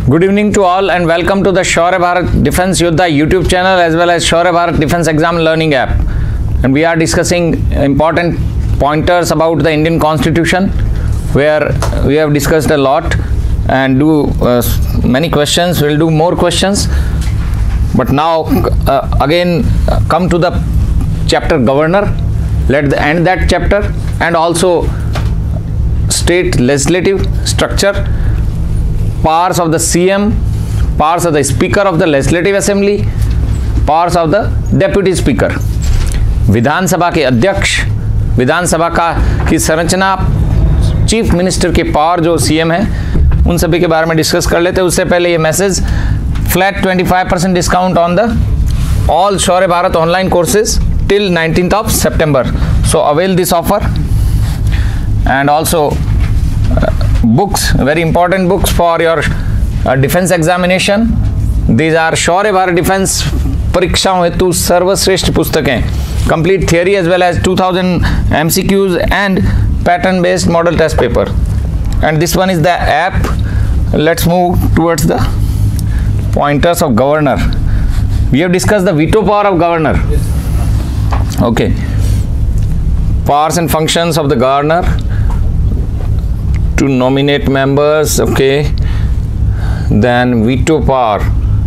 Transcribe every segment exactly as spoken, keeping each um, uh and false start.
Good evening to all and welcome to the Shaurya Bharat Defense Yoddha YouTube channel as well as Shaurya Bharat Defense Exam Learning app. And we are discussing important pointers about the Indian Constitution, where we have discussed a lot and do uh, many questions. We'll do more questions. But now uh, again uh, come to the chapter Governor. Let's end that chapter and also state legislative structure, powers of the C M, powers of the Speaker of the Legislative Assembly, powers of the Deputy Speaker, विधानसभा के अध्यक्ष, विधानसभा का की संरचना, chief minister के power जो CM है, उन सभी के बारे में डिस्कस कर लेते हैं। उससे पहले ये मैसेज, फ्लैट पच्चीस percent discount on the all Shaurya Bharat online courses till nineteenth of September, so avail this offer and also uh, books, very important books for your uh, defense examination. These are Shaurya Bharat Defense परीक्षाओं हेतु सर्वश्रेष्ठ पुस्तकें, complete theory as well as two thousand M C Qs and pattern based model test paper. And this one is the app. Let's move towards the pointers of governor. We have discussed the veto power of governor. Okay, powers and functions of the governor to nominate members. Okay, then veto power.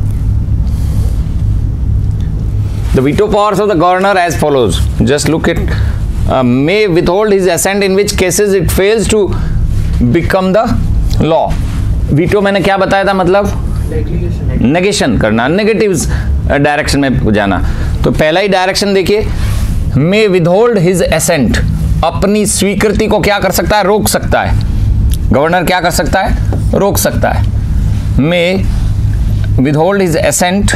The veto powers of the governor as follows. Just look at uh, may withhold his assent in which cases it fails to become the law. veto मैंने क्या बताया था, मतलब negation करना, negative direction में जाना। तो पहला ही डायरेक्शन देखिए, may withhold his assent, अपनी स्वीकृति को क्या कर सकता है, रोक सकता है। गवर्नर क्या कर सकता है, रोक सकता है। may withhold his assent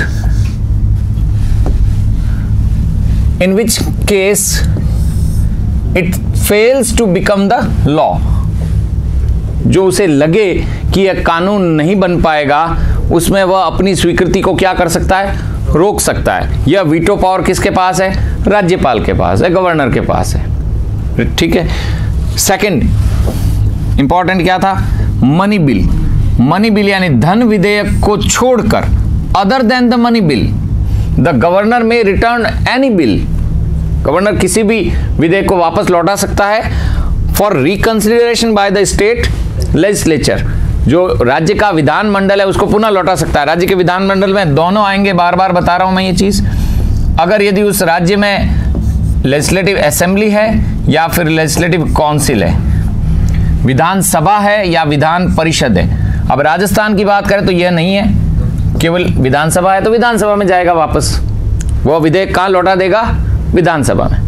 in which case it fails to become the law, जो उसे लगे कि यह कानून नहीं बन पाएगा, उसमें वह अपनी स्वीकृति को क्या कर सकता है, रोक सकता है। यह वीटो पावर किसके पास है, राज्यपाल के पास है, गवर्नर के पास है। ठीक है। सेकंड इंपॉर्टेंट क्या था, मनी बिल। मनी बिल यानी धन विधेयक को छोड़कर, other than the money bill the governor may return any bill, governor किसी भी विधेयक को वापस लौटा सकता है for reconsideration by the state legislature, जो राज्य का विधानमंडल है उसको पुनः लौटा सकता है। राज्य के विधानमंडल में दोनों आएंगे, बार बार बता रहा हूं मैं ये चीज। अगर यदि उस राज्य में लेजिस्लेटिव असेंबली है या फिर लेजिस्लेटिव काउंसिल है, विधानसभा है या विधान परिषद है। अब राजस्थान की बात करें तो यह नहीं है, केवल विधानसभा है तो विधानसभा में जाएगा वापस, वो विधेयक कहां लौटा देगा, विधानसभा में।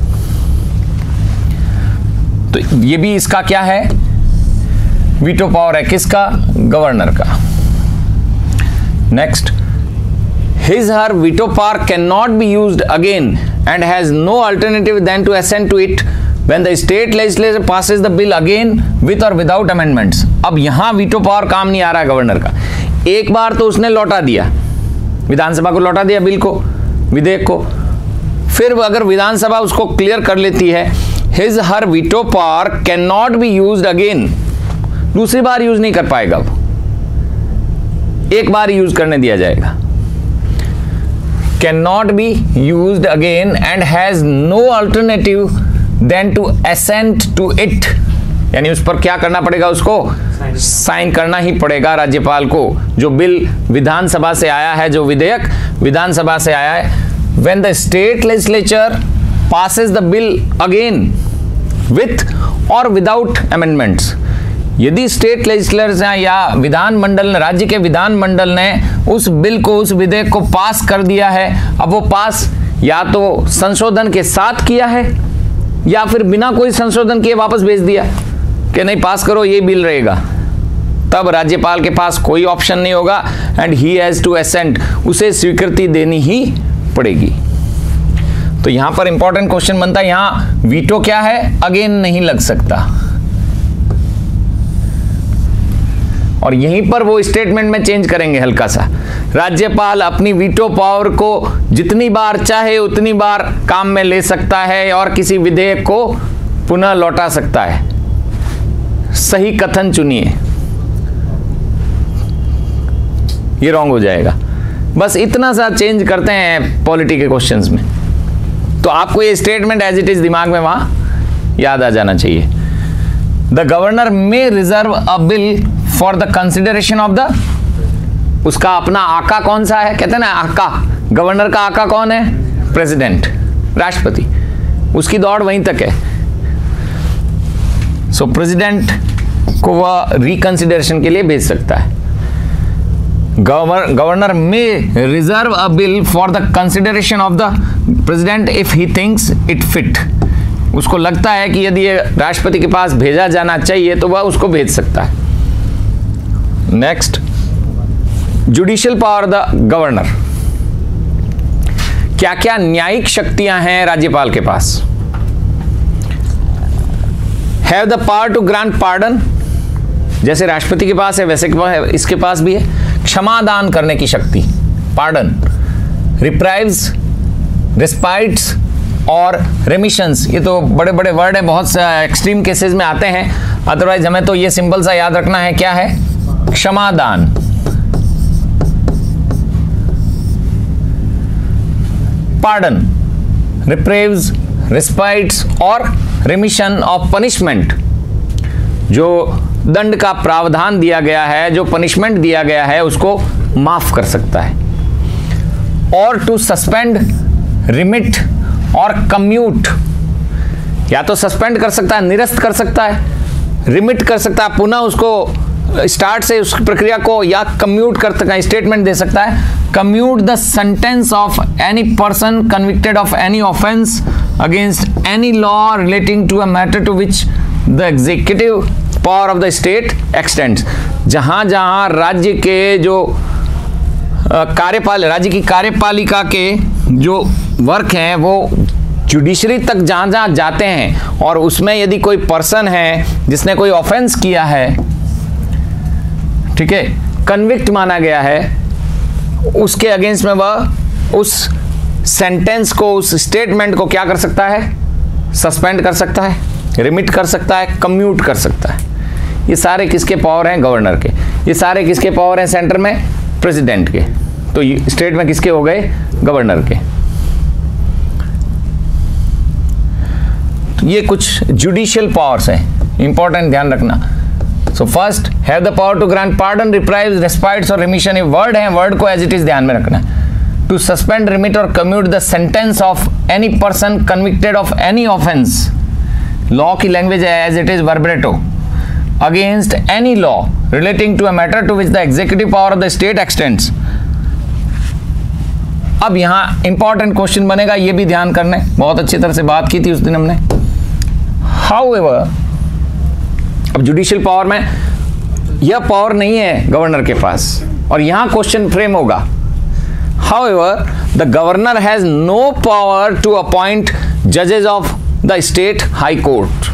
तो ये भी इसका क्या है, वीटो पावर है, किसका, गवर्नर का। Next, his her veto power cannot be used again and has no alternative than to assent to it when the state legislature passes the bill again with or without amendments. अब यहां veto power काम नहीं आ रहा है governor का। एक बार तो उसने लौटा दिया, विधानसभा को लौटा दिया बिल को, विधेयक को, फिर अगर विधानसभा उसको क्लियर कर लेती है, his her veto power cannot be used again, दूसरी बार यूज नहीं कर पाएगा वो, एक बार यूज करने दिया जाएगा। cannot be used again and has no alternative than to assent to it, यानी उस पर क्या करना पड़ेगा, उसको साइन करना ही पड़ेगा राज्यपाल को। जो बिल विधानसभा से आया है, जो विधेयक विधानसभा से आया है, when the state legislature passes the bill again with or without amendments, यदि स्टेट लेजिस्लेचर या विधानमंडल ने, राज्य के विधानमंडल ने उस बिल को, उस विधेयक को पास कर दिया है, अब वो पास या तो संशोधन के साथ किया है या फिर बिना कोई संशोधन किए वापस भेज दिया कि नहीं पास करो, ये बिल रहेगा, तब राज्यपाल के पास कोई ऑप्शन नहीं होगा and he has to assent, उसे स्वीकृति देनी ही पड़ेगी। तो यहां पर इंपॉर्टेंट क्वेश्चन बनता है, यहां वीटो क्या है, अगेन नहीं लग सकता, और यहीं पर वो स्टेटमेंट में चेंज करेंगे हल्का सा। राज्यपाल अपनी वीटो पावर को जितनी बार चाहे उतनी बार काम में ले सकता है और किसी विधेयक को पुनः लौटा सकता है। सही कथन चुनिए। ये रॉन्ग हो जाएगा। बस इतना सा चेंज करते हैं पॉलिटी के क्वेश्चंस में, तो आपको ये स्टेटमेंट एज इट इज दिमाग में वहां याद आ जाना चाहिए। The governor may reserve a bill for the consideration of the, उसका अपना आका कौन सा है, कहते हैं ना आका, गवर्नर का आका कौन है, प्रेसिडेंट, राष्ट्रपति, उसकी दौड़ वहीं तक है। सो so, प्रेसिडेंट को वह रिकंसिडरेशन के लिए भेज सकता है। Governor may reserve a bill for the consideration of the president if he thinks it fit, उसको लगता है कि यदि ये राष्ट्रपति के पास भेजा जाना चाहिए तो वह उसको भेज सकता है। Next, judicial power the governor, क्या क्या न्यायिक शक्तियां हैं राज्यपाल के पास। Have the power to grant pardon, जैसे राष्ट्रपति के पास है वैसे के पास है, इसके पास भी है। क्षमादान करने की शक्ति, पार्डन, रिप्राइव्स, रिस्पाइट्स और रेमिशंस, ये तो बड़े बड़े वर्ड हैं, बहुत से एक्सट्रीम केसेस में आते हैं, अदरवाइज हमें तो ये सिंपल सा याद रखना है, क्या है, क्षमादान। पार्डन, रिप्रेव्स, रिस्पाइट्स और रिमिशन ऑफ पनिशमेंट, जो दंड का प्रावधान दिया गया है, जो पनिशमेंट दिया गया है, उसको माफ कर सकता है। और टू सस्पेंड, रिमिट और कम्यूट, या तो सस्पेंड कर सकता है, निरस्त कर सकता है, रिमिट कर सकता है, पुनः उसको स्टार्ट से उस प्रक्रिया को, या कम्यूट कर सकता है, स्टेटमेंट दे सकता है। Commute the sentence of any person convicted of any offence against any law relating to a matter to which the executive power of the state extends, जहां जहां राज्य के जो कार्यपाल राज्य की कार्यपालिका के जो वर्क हैं वो जुडिशरी तक जहां जहां जाते हैं, और उसमें यदि कोई पर्सन है जिसने कोई ऑफेंस किया है, ठीक है, कन्विक्ट माना गया है, उसके अगेंस्ट में वह उस सेंटेंस को, उस स्टेटमेंट को क्या कर सकता है, सस्पेंड कर सकता है, रिमिट कर सकता है, कम्यूट कर सकता है। ये सारे किसके पावर हैं, गवर्नर के। ये सारे किसके पावर हैं सेंटर में, प्रेसिडेंट के। तो स्टेट में किसके हो गए, गवर्नर के। तो ये कुछ जुडिशियल पावर्स हैं, इंपॉर्टेंट ध्यान रखना। So first, have the power to grant pardon, reprieves, respites और रिमिशन, ये वर्ड हैं, वर्ड को एज इट इज ध्यान में रखना है। टू सस्पेंड, रिमिट और commute the sentence of any person convicted of any offence, law की लैंग्वेज है as it is verbatim, against any law relating to a matter to which the executive power of the state extends. अब यहां important question बनेगा, ये भी ध्यान करना है, बहुत अच्छी तरह से बात की थी उस दिन हमने। हाउएवर, अब जुडिशियल पावर में यह पावर नहीं है गवर्नर के पास, और यहां क्वेश्चन फ्रेम होगा। However, the governor has no power to appoint जजेस of the state high court,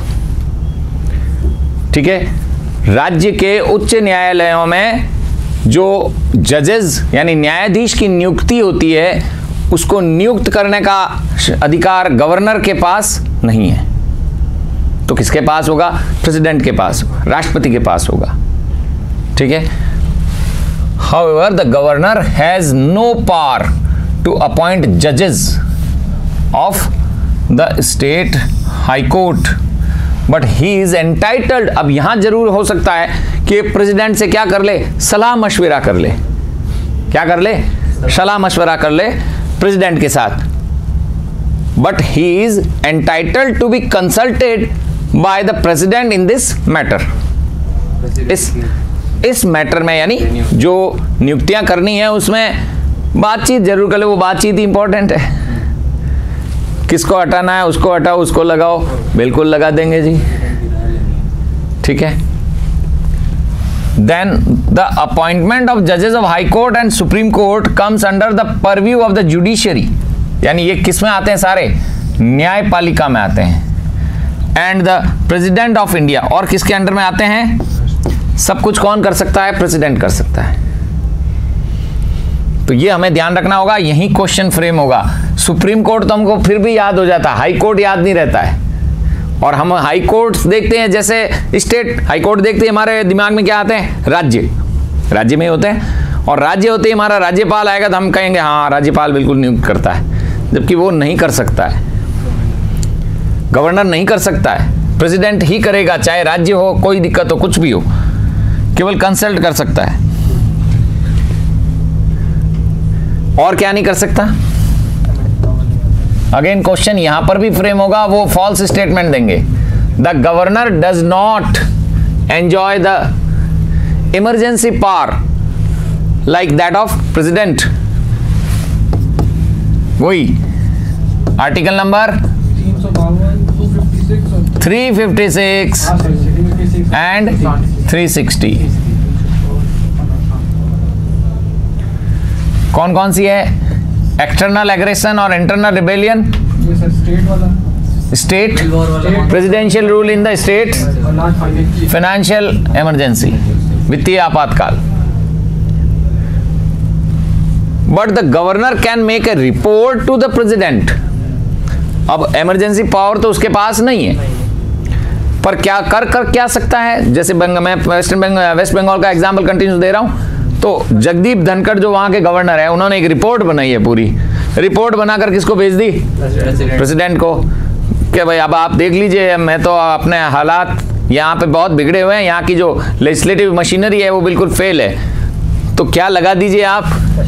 ठीक है, राज्य के उच्च न्यायालयों में जो जजेस यानी न्यायाधीश की नियुक्ति होती है, उसको नियुक्त करने का अधिकार गवर्नर के पास नहीं है। तो किसके पास होगा, प्रेसिडेंट के पास, राष्ट्रपति के पास होगा, ठीक है। However, the governor has no power to appoint जजेस of the state high court, but he is entitled. अब यहां जरूर हो सकता है कि प्रेसिडेंट से क्या कर ले, सलाह मशविरा कर ले, क्या कर ले, सलाह मशवरा कर ले प्रेसिडेंट के साथ, but he is entitled to be consulted by the president in this matter. इस इस मैटर में, यानी जो नियुक्तियां करनी है उसमें बातचीत जरूर कर ले, वो बातचीत इंपॉर्टेंट है। किसको हटाना है उसको हटाओ, उसको लगाओ, बिल्कुल लगा देंगे जी, ठीक है। देन द अपॉइंटमेंट ऑफ जजेस of high court and supreme court comes under the purview of the judiciary, यानी ये किस में आते हैं, सारे न्यायपालिका में आते हैं। And the president of India, और किसके अंडर में आते हैं, सब कुछ कौन कर सकता है, प्रेसिडेंट कर सकता है। तो ये हमें ध्यान रखना होगा, यही क्वेश्चन फ्रेम होगा। सुप्रीम कोर्ट तो हमको फिर भी याद हो जाता है, हाई कोर्ट याद नहीं रहता है। और हम हाई कोर्ट देखते हैं, जैसे स्टेट हाई कोर्ट देखते हैं, हमारे दिमाग में क्या आते हैं, राज्य, राज्य में होते हैं। और राज्य होते ही हमारा राज्यपाल आएगा तो हम कहेंगे हाँ राज्यपाल बिल्कुल नियुक्त करता है, जबकि वो नहीं कर सकता है, गवर्नर नहीं कर सकता है, प्रेसिडेंट ही करेगा, चाहे राज्य हो, कोई दिक्कत हो, कुछ भी हो, केवल कंसल्ट कर सकता है। और क्या नहीं कर सकता? अगेन क्वेश्चन यहां पर भी फ्रेम होगा, वो फॉल्स स्टेटमेंट देंगे। The governor does not enjoy the emergency power like that of president. वही article number three fifty six and three sixty. कौन कौन सी है? एक्सटर्नल एग्रेशन और internal rebellion, state presidential rule in the state, financial emergency, वित्तीय आपातकाल। But the governor can make a report to the president. अब emergency power तो उसके पास नहीं है, पर क्या कर कर क्या सकता है? जैसे बंग, मैं वेस्ट बंगाल वेस्ट बंगाल का एग्जाम्पल कंटिन्यू दे रहा हूं। तो जगदीप धनखड़ जो वहां के गवर्नर है, उन्होंने एक रिपोर्ट बनाई है, पूरी रिपोर्ट बनाकर किसको भेज दी? प्रेसिडेंट को, कि भाई अब आप देख लीजिए, मैं तो अपने हालात यहाँ पे बहुत बिगड़े हुए हैं, यहाँ की जो लेजिस्लेटिव मशीनरी है वो बिल्कुल फेल है, तो क्या लगा दीजिए आप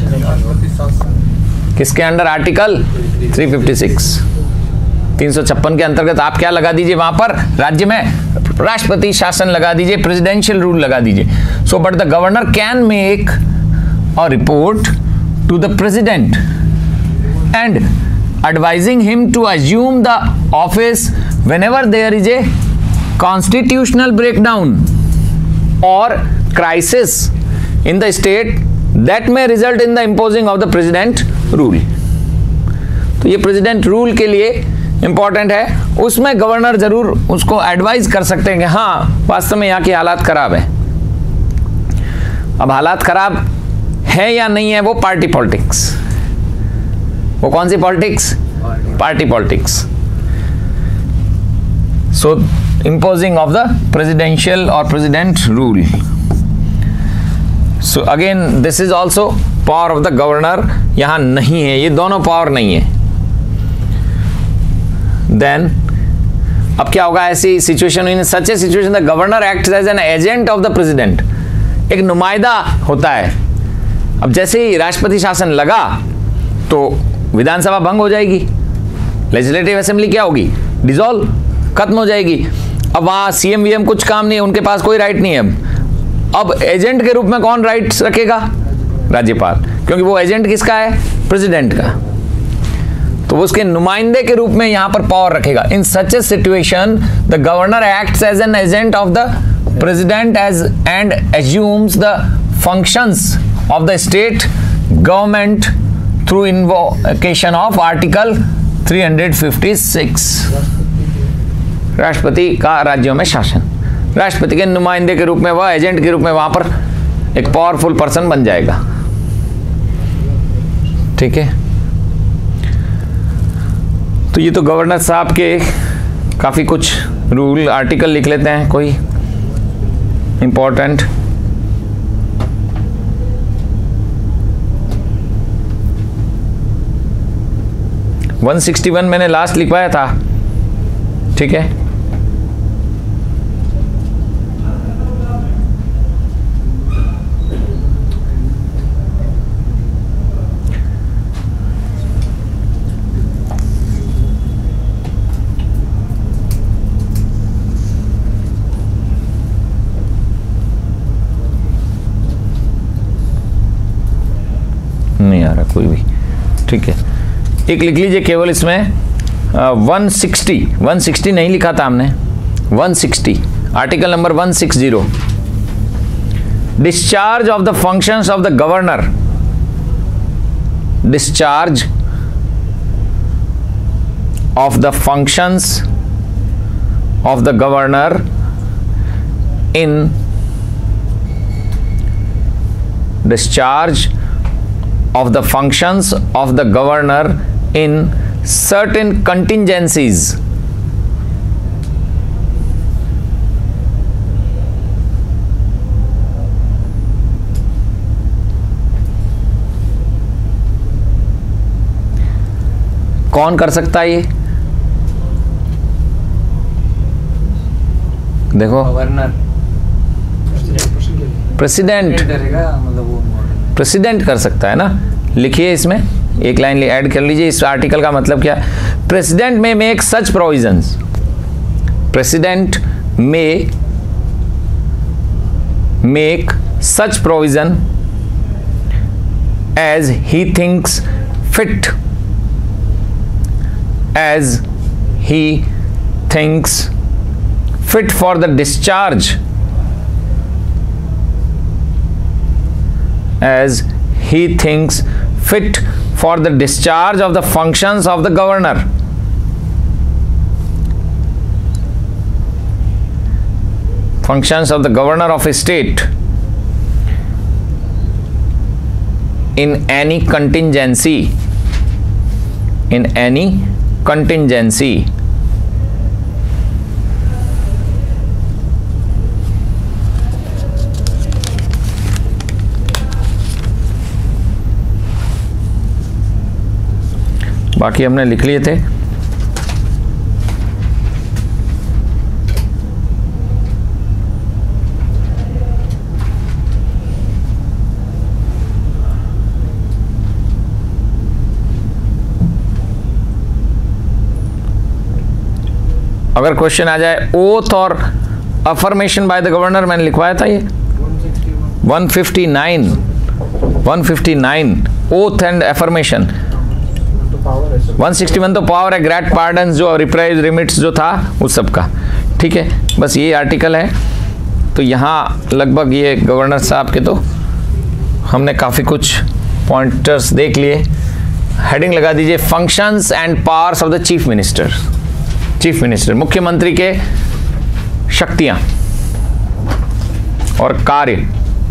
किसके under? Article three fifty six, तीन सौ छप्पन के अंतर्गत आप क्या लगा दीजिए वहां पर? राज्य में राष्ट्रपति शासन लगा दीजिए, प्रेसिडेंशियल रूल लगा दीजिए। So but the governor can make a report to the president and advising him to assume the office whenever there is a constitutional breakdown or crisis in the state that may result in the imposing of the president rule। तो ये president rule के लिए important है, उसमें governor जरूर उसको advise कर सकते हैं कि हाँ वास्तव में यहाँ की हालात खराब है। अब हालात खराब है या नहीं है, वो पार्टी पॉलिटिक्स, वो कौन सी politics? Party politics. So imposing of the presidential or president rule. So again this is also power of the governor, यहां नहीं है, ये दोनों पावर नहीं है। Then अब क्या होगा ऐसी situation? In such a situation the governor acts as an agent of the president, एक नुमाइंदा होता है। अब जैसे ही राष्ट्रपति शासन लगा तो विधानसभा भंग हो जाएगी, लेजिस्लेटिव असेंबली क्या होगी? डिसॉल्व, खत्म हो जाएगी। अब वहां सीएम वीएम कुछ काम नहीं है, उनके पास कोई राइट नहीं है। अब एजेंट के रूप में कौन राइट्स रखेगा? राज्यपाल, क्योंकि वो एजेंट किसका है? प्रेसिडेंट का, तो उसके नुमाइंदे के रूप में यहां पर पावर रखेगा। In such a situation the governor acts as an agent of the president as and assumes the functions of the state government through invocation of article three fifty six. राष्ट्रपति का राज्यों में शासन, राष्ट्रपति के नुमाइंदे के रूप में, वह एजेंट के रूप में वहां पर एक पावरफुल पर्सन बन जाएगा। ठीक है, तो ये तो गवर्नर साहब के काफी कुछ रूल आर्टिकल लिख लेते हैं कोई इंपॉर्टेंट। वन सिक्सटी वन मैंने लास्ट लिखवाया था, ठीक है। नहीं आ रहा कोई भी, ठीक है। एक लिख लीजिए केवल इसमें वन सिक्सटी, वन सिक्सटी नहीं लिखा था हमने, one sixty article number one sixty, discharge of the functions of the governor, discharge of the functions of the governor in discharge of the functions of the governor in certain contingencies कौन कर सकता है ये? देखो, governor, president, president कर सकता है ना। लिखिए इसमें एक लाइन ऐड कर लीजिए। इस आर्टिकल का मतलब क्या है? President may make such provisions, president may make such provision as he thinks fit, as he thinks fit for the discharge, as he thinks fit for the discharge of the functions of the governor. Functions of the governor of a state in any contingency, in any contingency. बाकी हमने लिख लिए थे। अगर question आ जाए oath और affirmation bye the governor, मैंने लिखवाया था ये one fifty nine, one fifty nine oath and affirmation. One sixty one तो पावर है, ग्रेट पार्डन्स जो रिप्राइज रिमिट्स जो था उस सब का। ठीक है, बस ये आर्टिकल है। तो यहाँ लगभग ये गवर्नर साहब के तो हमने काफ़ी कुछ पॉइंटर्स देख लिए। हेडिंग लगा दीजिए functions and powers of the chief minister. Chief minister, मुख्यमंत्री के शक्तियां और कार्य।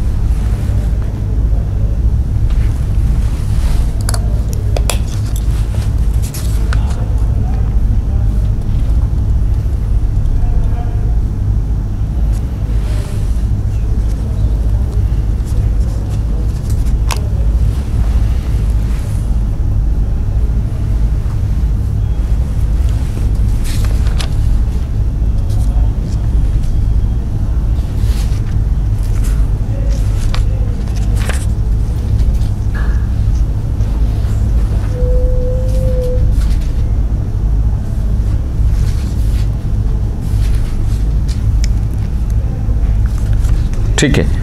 ठीक है,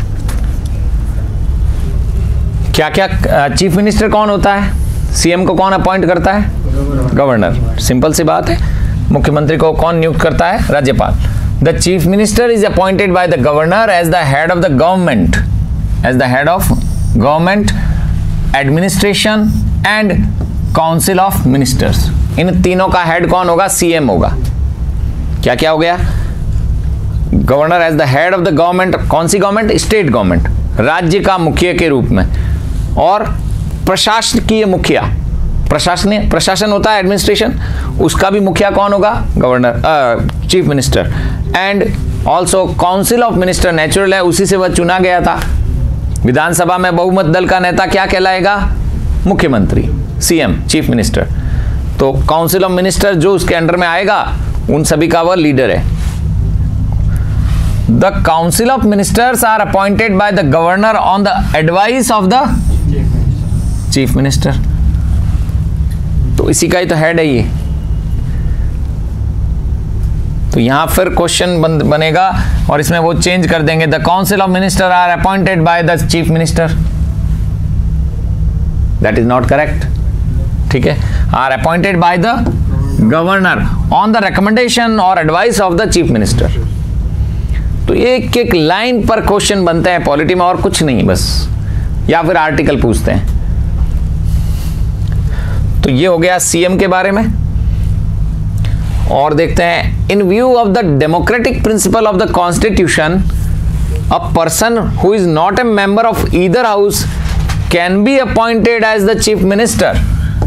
क्या क्या चीफ मिनिस्टर कौन होता है? सीएम को कौन अपॉइंट करता है? गवर्नर। सिंपल सी बात है। मुख्यमंत्री को कौन नियुक्त करता है? राज्यपाल। The chief minister is appointed by the governor as the head of the government, as the head of government, administration and council of ministers. इन तीनों का हेड कौन होगा? सीएम होगा। क्या क्या हो गया? Governor as the head of the government, कौन सी गवर्नमेंट? स्टेट गवर्नमेंट, राज्य का मुखिया के रूप में। और प्रशासकीय मुखिया, प्रशासनीय प्रशासन होता है एडमिनिस्ट्रेशन, उसका भी मुखिया कौन होगा? Governor, chief minister. And also council of minister, natural है, उसी से वह चुना गया था। विधानसभा में बहुमत दल का नेता क्या कहलाएगा? मुख्यमंत्री, सीएम, चीफ मिनिस्टर। तो काउंसिल ऑफ मिनिस्टर जो उसके अंडर में आएगा उन सभी का वह लीडर है। The Council of Ministers are appointed by the Governor on the advice of the Chief Minister. तो इसी का ही तो हेड है ये। तो यहां फिर क्वेश्चन बन, बनेगा और इसमें वो चेंज कर देंगे। The Council of Ministers are appointed by the Chief Minister. That is not correct. ठीक है, are appointed by the Governor on the recommendation or advice of the Chief Minister. तो एक एक लाइन पर क्वेश्चन बनते हैं पॉलिटी में, और कुछ नहीं बस, या फिर आर्टिकल पूछते हैं। तो ये हो गया सीएम के बारे में। और देखते हैं, in view of the democratic principle of the constitution, a person who is not a member of either house can be appointed as the chief minister.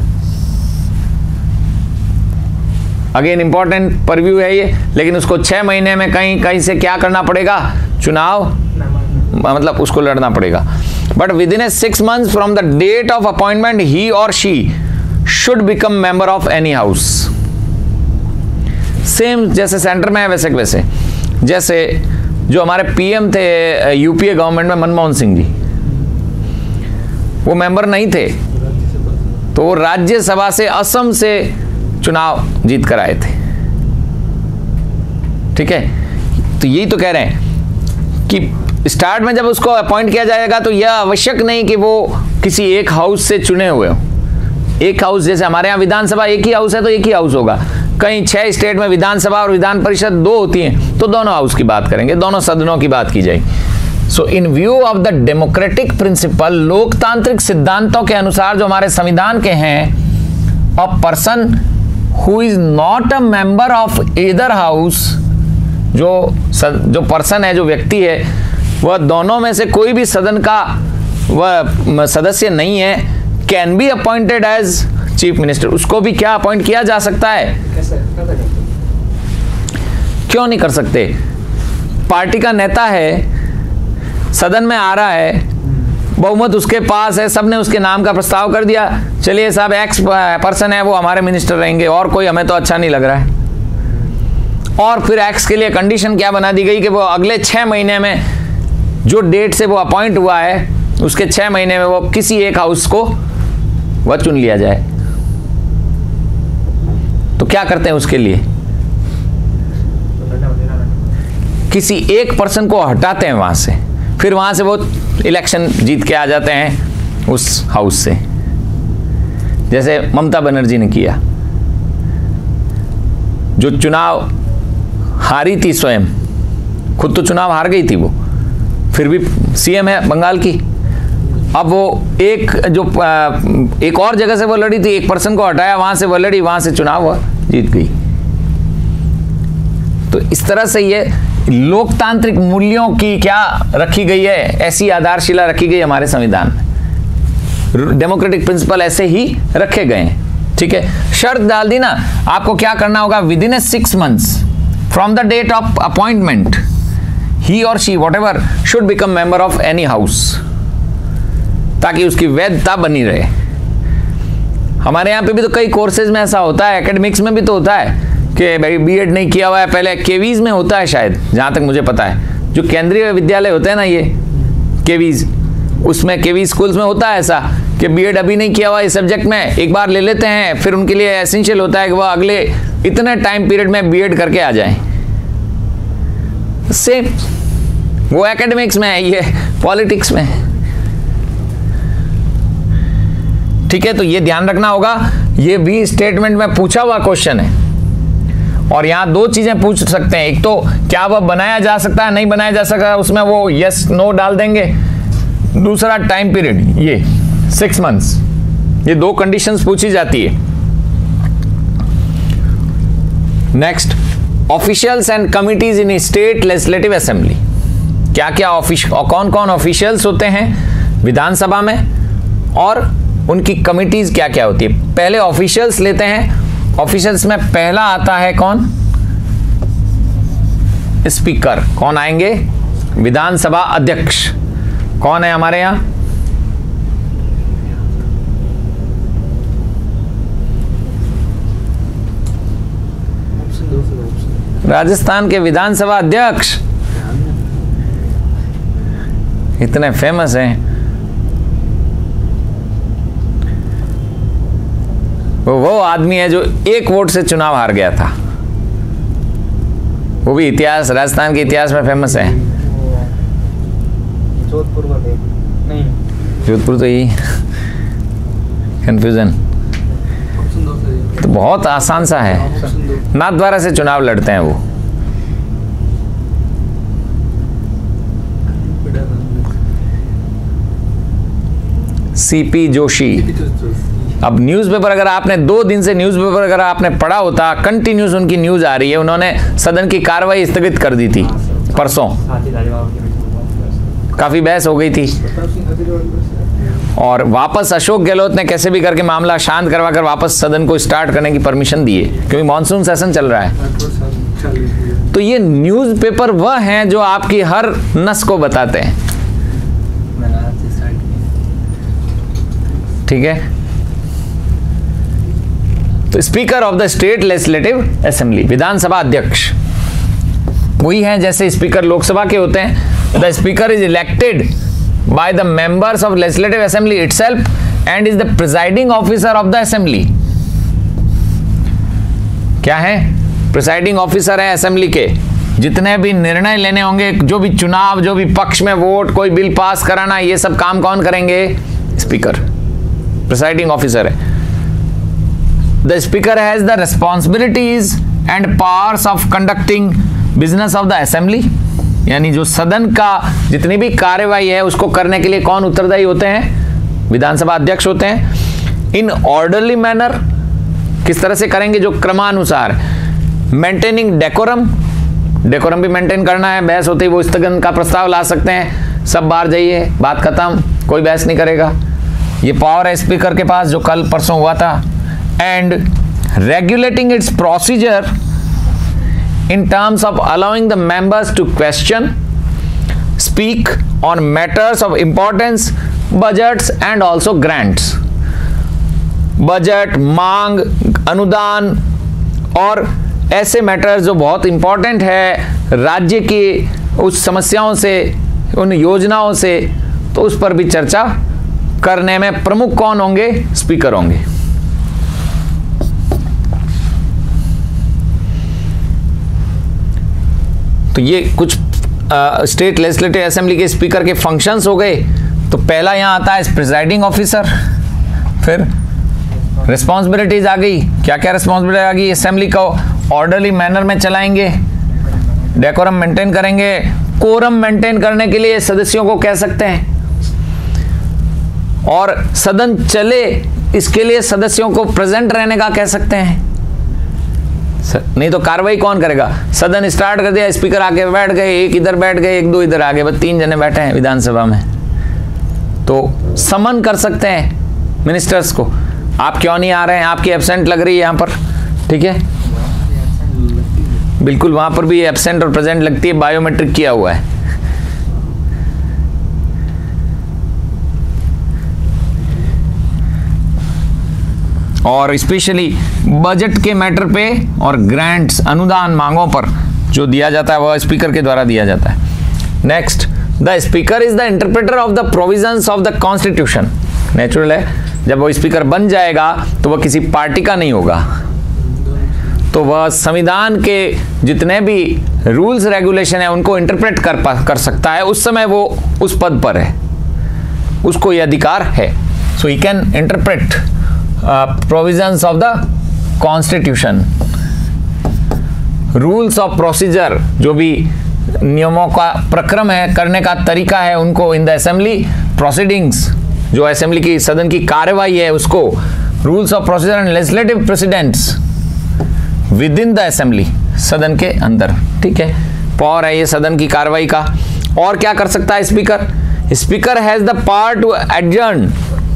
Again important purview है ये, लेकिन उसको छह महीने में कहीं कहीं से क्या करना पड़ेगा? चुनाव, मतलब उसको लड़ना पड़ेगा। But within a six months from the date of appointment he और she should become member of any house. Same जैसे सेंटर में है वैसे वैसे जैसे जो हमारे पीएम थे यूपीए गवर्नमेंट में मनमोहन सिंह जी, वो मेंबर नहीं थे तो वो राज्यसभा से असम से चुनाव जीत कर आए थे। ठीक है, तो यही तो कह रहे हैं कि स्टार्ट में जब उसको अपॉइंट किया जाएगा तो यह आवश्यक नहीं कि वो किसी एक हाउस से चुने हुए हो। एक हाउस जैसे हमारे यहाँ विधानसभा एक ही हाउस है तो एक ही हाउस होगा, कहीं छह स्टेट में विधानसभा और विधान परिषद दो होती हैं तो दोनों हाउस की बात करेंगे, दोनों सदनों की बात की जाएगी। So in view of the democratic principle, लोकतांत्रिक सिद्धांतों के अनुसार जो हमारे संविधान के हैं, a person who is not a member of either house, जो जो पर्सन है, जो व्यक्ति है, वह दोनों में से कोई भी सदन का वह सदस्य नहीं है, can be appointed as chief minister. उसको भी क्या अपॉइंट किया जा सकता है? क्यों नहीं कर सकते? पार्टी का नेता है, सदन में आ रहा है, बहुमत उसके पास है, सबने उसके नाम का प्रस्ताव कर दिया, चलिए साहब एक्स पर्सन है वो हमारे मिनिस्टर रहेंगे और कोई हमें तो अच्छा नहीं लग रहा है। और फिर एक्स के लिए कंडीशन क्या बना दी गई कि वो अगले छह महीने में जो डेट से वो अपॉइंट हुआ है उसके छह महीने में वो किसी एक हाउस को वह चुन लिया जाए। तो क्या करते हैं उसके लिए? किसी एक पर्सन को हटाते हैं वहां से, फिर वहां से वो इलेक्शन जीत के आ जाते हैं उस हाउस से, जैसे ममता बनर्जी ने किया, जो चुनाव हारी थी, स्वयं खुद तो चुनाव हार गई थी वो, फिर भी सीएम है बंगाल की। अब वो एक जो एक और जगह से वो लड़ी थी, एक पर्सन को हटाया, वहां से वो लड़ी, वहां से चुनाव वो जीत गई। तो इस तरह से ये लोकतांत्रिक मूल्यों की क्या रखी गई है, ऐसी आधारशिला रखी गई हमारे संविधान में। डेमोक्रेटिक प्रिंसिपल ऐसे ही रखे गए हैं। ठीक है, शर्त डाल दी ना, आपको क्या करना होगा, within a six months from the date of appointment he और she whatever should become member of any house, ताकि उसकी वैधता बनी रहे। हमारे यहाँ पे भी तो कई कोर्सेज में ऐसा होता है, एकेडमिक्स में भी तो होता है कि भाई बीएड नहीं किया हुआ है, पहले केवीज में होता है शायद, जहाँ तक मुझे पता है, जो केंद्रीय विद्यालय होते हैं ना ये केवीज, उसमें केवीज स्कूल्स में होता है ऐसा कि बीएड अभी नहीं किया हुआ इस सब्जेक्ट में, एक बार ले लेते हैं, फिर उनके लिए एसेंशियल होता है कि वह अगले इतने टाइम पीरियड में बीएड करके आ जाएं। सेम वो एकेडमिक्स में है, ये पॉलिटिक्स में है। ठीक है, तो ये ध्यान रखना होगा, ये भी स्टेटमेंट में पूछा हुआ क्वेश्चन है। और यहां दो चीजें पूछ सकते हैं, एक तो क्या वह बनाया जा सकता है, नहीं बनाया जा सकता, उसमें वो यस नो डाल देंगे। दूसरा टाइम पीरियड, ये सिक्स मंथ्स, ये दो कंडीशंस पूछी जाती है। Next, officials and committees in state legislative assembly. क्या क्या ऑफिस और कौन कौन ऑफिशियल्स होते हैं विधानसभा में, और उनकी कमिटीज क्या क्या होती है। पहले ऑफिशियल्स लेते हैं। ऑफिशियल्स में पहला आता है कौन? स्पीकर। कौन आएंगे? विधानसभा अध्यक्ष। कौन है हमारे यहां? राजस्थान के विधानसभा अध्यक्ष इतने फेमस हैं, वो वो आदमी है जो एक वोट से चुनाव हार गया था, वो भी इतिहास, राजस्थान के इतिहास में फेमस है। जोधपुर नहीं, जोधपुर तो यही कंफ्यूजन, तो बहुत आसान सा है, नाथद्वारा से चुनाव लड़ते हैं वो। सीपी जोशी। अब न्यूज़पेपर अगर आपने दो दिन से न्यूज़पेपर अगर आपने पढ़ा होता, कंटिन्यूस उनकी न्यूज़ आ रही है, उन्होंने सदन की कार्रवाई स्थगित कर दी थी परसों, काफ़ी बहस हो गई थी, और वापस अशोक गहलोत ने कैसे भी करके मामला शांत करवा कर वापस सदन को स्टार्ट करने की परमिशन दी है, क्योंकि मॉनसून सेशन चल रहा है। तो ये न्यूज़पेपर वह हैं जो आपकी हर नस को बताते हैं। ठीक है, तो speaker of the state legislative assembly, विधानसभा अध्यक्ष वही है जैसे स्पीकर लोकसभा के होते हैं। The speaker is elected by the members of legislative assembly itself and is the presiding officer of the assembly. क्या है? प्रिसाइडिंग ऑफिसर है असेंबली के। जितने भी निर्णय लेने होंगे, जो भी चुनाव, जो भी पक्ष में वोट, कोई बिल पास कराना, ये सब काम कौन करेंगे? स्पीकर, प्रिसाइडिंग ऑफिसर है। The speaker has the responsibilities and powers of conducting business of the assembly, यानी जो सदन का जितनी भी कार्यवाही है उसको करने के लिए कौन उत्तरदायी होते हैं? विधानसभा अध्यक्ष होते हैं। इन ऑर्डरली मैनर, किस तरह से करेंगे? जो क्रमानुसार। मेंटेनिंग डेकोरम, डेकोरम भी मेंटेन करना है। बहस होती है वो स्थगन का प्रस्ताव ला सकते हैं, सब बाहर जाइए, बात खत्म, कोई बहस नहीं करेगा। ये पावर है स्पीकर के पास जो कल परसों हुआ था। And regulating its procedure in terms of allowing the members to question, speak on matters of importance, budgets and also grants. Budget, मांग, अनुदान और ऐसे मैटर्स जो बहुत इंपॉर्टेंट है राज्य की उस समस्याओं से, उन योजनाओं से, तो उस पर भी चर्चा करने में प्रमुख कौन होंगे? स्पीकर होंगे। तो ये कुछ स्टेट लेजिस्लेटिव असेंबली के स्पीकर के फंक्शंस हो गए। तो पहला यहाँ आता है प्रिजाइडिंग ऑफिसर, फिर रिस्पॉन्सिबिलिटीज आ गई। क्या क्या रिस्पॉन्सिबिलिटी आ गई? असेंबली को ऑर्डरली मैनर में चलाएंगे, डेकोरम मेंटेन करेंगे। कोरम मेंटेन करने के लिए सदस्यों को कह सकते हैं, और सदन चले इसके लिए सदस्यों को प्रेजेंट रहने का कह सकते हैं। नहीं तो कार्रवाई कौन करेगा? सदन स्टार्ट कर दिया, स्पीकर आके बैठ गए, एक इधर बैठ गए, एक दो इधर आ गए, बस तीन जने बैठे हैं विधानसभा में, तो समन कर सकते हैं मिनिस्टर्स को, आप क्यों नहीं आ रहे हैं, आपकी एब्सेंट लग रही है यहाँ पर, ठीक है। बिल्कुल, वहां पर भी एब्सेंट और प्रेजेंट लगती है, बायोमेट्रिक किया हुआ है। और स्पेशली बजट के मैटर पे और ग्रांट्स, अनुदान मांगों पर जो दिया जाता है वह स्पीकर के द्वारा दिया जाता है। Next, the speaker is the interpreter of the provisions of the constitution. Natural है, जब वो स्पीकर बन जाएगा तो वह किसी पार्टी का नहीं होगा, तो वह संविधान के जितने भी रूल्स रेगुलेशन है उनको इंटरप्रेट कर कर सकता है। उस समय वो उस पद पर है, उसको ये अधिकार है। So he can interpret provisions of the constitution, rules of procedure, जो भी नियमों का प्रक्रम है, करने का तरीका है, उनको इन द असेंबली प्रोसीडिंग्स, जो असेंबली की सदन की कार्यवाही है उसको, rules of procedure and legislative precedents within the assembly, सदन के अंदर, ठीक है। पावर है ये सदन की कार्रवाई का। और क्या कर सकता है speaker? Speaker has the power to adjourn,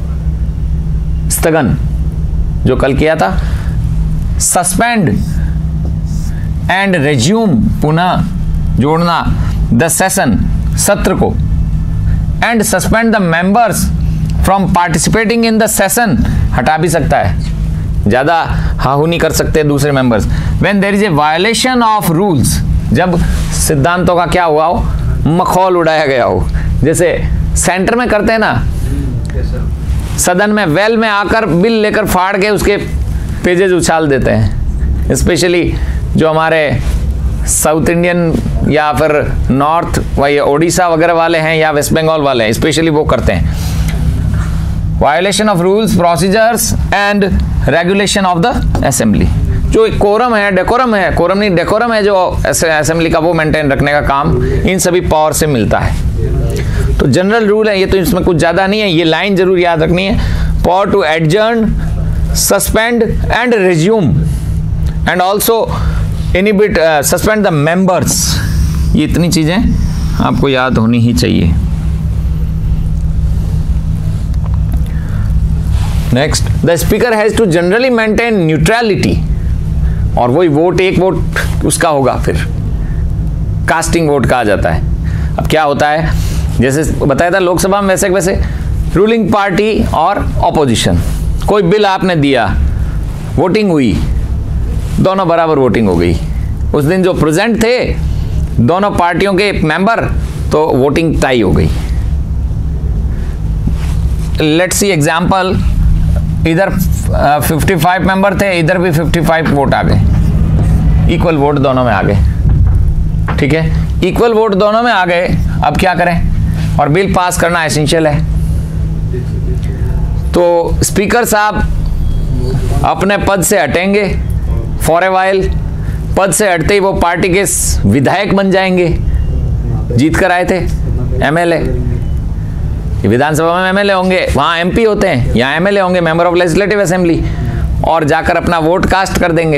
स्थगन जो कल किया था, सस्पेंड एंड रेज्यूम, पुनः जोड़ना, द सेशन, सत्र को, and suspend the members from participating in the session, हटा भी सकता है, ज्यादा हाहू नहीं कर सकते दूसरे members. When there is a violation of rules, जब सिद्धांतों का क्या हुआ हो, मखौल उड़ाया गया हो, जैसे सेंटर में करते हैं ना, सदन में वेल में आकर बिल लेकर फाड़ के उसके पेजेस उछाल देते हैं। स्पेशली जो हमारे साउथ इंडियन या फिर नॉर्थ वही ओडिशा वगैरह वाले हैं या वेस्ट बंगाल वाले हैं, स्पेशली वो करते हैं। Violation of rules, procedures and regulation of the assembly. जो एक कोरम है, डेकोरम है, कोरम नहीं डेकोरम है जो असेंबली का, वो मेंटेन रखने का काम इन सभी पावर से मिलता है। तो जनरल रूल है ये, तो इसमें कुछ ज्यादा नहीं है, ये लाइन जरूर याद रखनी है। Power to adjourn, suspend and resume and also inhibit, suspend the members. ये इतनी चीजें आपको याद होनी ही चाहिए। Next, the speaker has to generally maintain neutrality, और वही वोट, एक वोट उसका होगा, फिर कास्टिंग वोट कहा जाता है। अब क्या होता है, जैसे बताया था लोकसभा में, वैसे वैसे रूलिंग पार्टी और ऑपोजिशन, कोई बिल आपने दिया, वोटिंग हुई, दोनों बराबर वोटिंग हो गई। उस दिन जो प्रेजेंट थे दोनों पार्टियों के मेंबर, तो वोटिंग टाई हो गई। लेट्स सी एग्जांपल, इधर फिफ्टी फाइव मेंबर थे, इधर भी फिफ्टी फाइव वोट आ गए, इक्वल वोट दोनों में आ गए। ठीक है, इक्वल वोट दोनों में आ गए, अब क्या करें? और बिल पास करना एसेंशियल है। तो स्पीकर साहब अपने पद से हटेंगे फॉर ए वाइल, पद से हटते ही वो पार्टी के विधायक बन जाएंगे, जीत कर आए थे एमएलए। विधानसभा में एमएलए होंगे, वहाँ एमपी होते हैं, यहाँ एमएलए होंगे, मेंबर ऑफ लेजिस्लेटिव असेंबली, और जाकर अपना वोट कास्ट कर देंगे।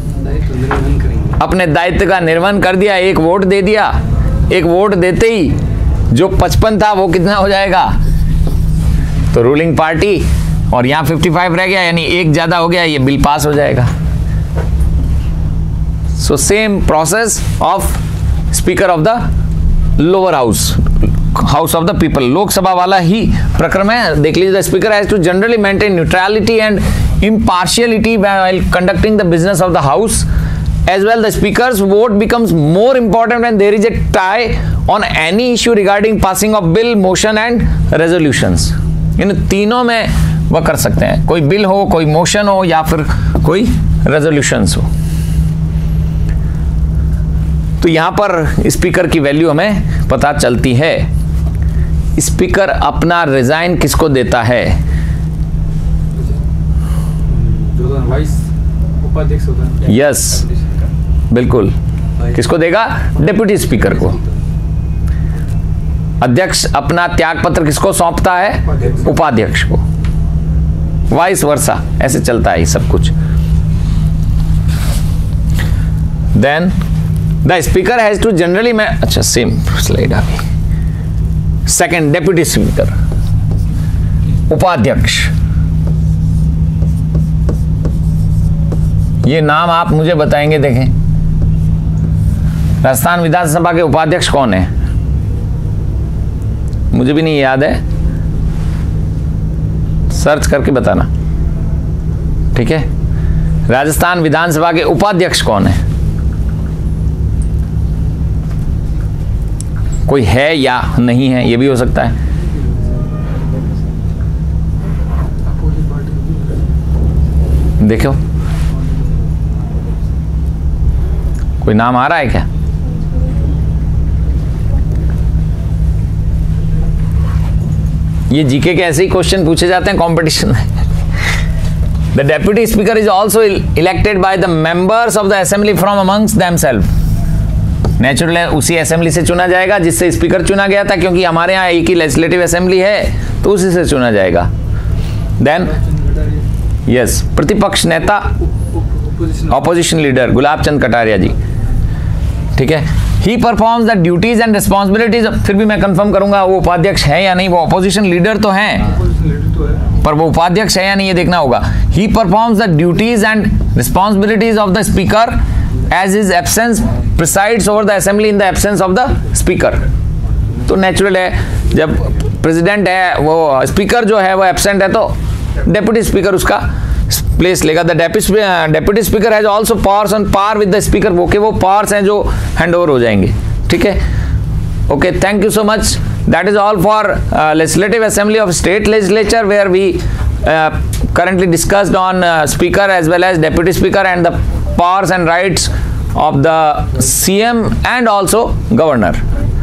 अपने दायित्व का निर्वहन कर दिया, एक वोट दे दिया। एक वोट देते ही जो पचपन था वो कितना हो जाएगा? तो रूलिंग पार्टी, और यहाँ फिफ्टी फाइव रह गया, यानी एक ज्यादा हो गया, ये बिल पास हो जाएगा। So same process of speaker of the lower house, house of the people, Lok Sabha वाला ही प्रक्रम है। देख लीजिए, the speaker has to generally maintain neutrality and impartiality while conducting the business of the house. As well, the speaker's vote becomes more important when there is a tie on any issue regarding passing of bill, motion and resolutions. इन तीनों में वह कर सकते हैं, कोई bill हो, कोई मोशन हो, या फिर कोई रेजोल्यूशंस हो। तो यहां पर स्पीकर की वैल्यू हमें पता चलती है। स्पीकर अपना रिजाइन किसको देता है? उपाध्यक्ष होता है। यस, बिल्कुल। किसको देगा? डेप्यूटी स्पीकर को। अध्यक्ष अपना त्याग पत्र किसको सौंपता है? उपाध्यक्ष को। वाइस वर्सा, ऐसे चलता है सब कुछ। Then the speaker has to generally, मैं अच्छा सेम स्लाइड आ गई। सेकेंड, डेप्यूटी स्पीकर, उपाध्यक्ष। ये नाम आप मुझे बताएंगे। देखें, राजस्थान विधानसभा के उपाध्यक्ष कौन है? मुझे भी नहीं याद है, सर्च करके बताना। ठीक है, राजस्थान विधानसभा के उपाध्यक्ष कौन है? कोई है या नहीं है, ये भी हो सकता है। देखो, कोई नाम आ रहा है क्या? ये जीके के ऐसे ही क्वेश्चन पूछे जाते हैं कंपटीशन में। The deputy speaker is also elected by the members of the assembly from amongst themself. Natural है, उसी असेंबली से चुना जाएगा जिससे स्पीकर चुना गया था, क्योंकि हमारे यहाँ एक ही लेजिस्लेटिव असेंबली है, तो उसी से चुना जाएगा। देन यस, प्रतिपक्ष नेता, ऑपोजिशन लीडर गुलाब चंद कटारिया जी। ठीक है, he performs the duties and responsibilities. फिर भी मैं कंफर्म करूंगा वो उपाध्यक्ष है या नहीं। वो ऑपोजिशन लीडर तो हैं, पर वो उपाध्यक्ष है या नहीं ये देखना होगा। He performs the duties and responsibilities of the speaker as his absence presides over the assembly in the absence of the speaker. तो नेचुरल है, जब प्रेसिडेंट है, वो स्पीकर जो है वो एब्सेंट है, तो डेप्यूटी स्पीकर उसका प्लेस लेगा। The deputy speaker has also powers on par with the speaker. वो के वो पावर्स हैं जो हैंड ओवर हो जाएंगे। ठीक है, okay, thank you so much. That is all for legislative assembly of state legislature, where we currently discussed on uh, speaker as well as deputy speaker and the powers and rights of the C M and also governor.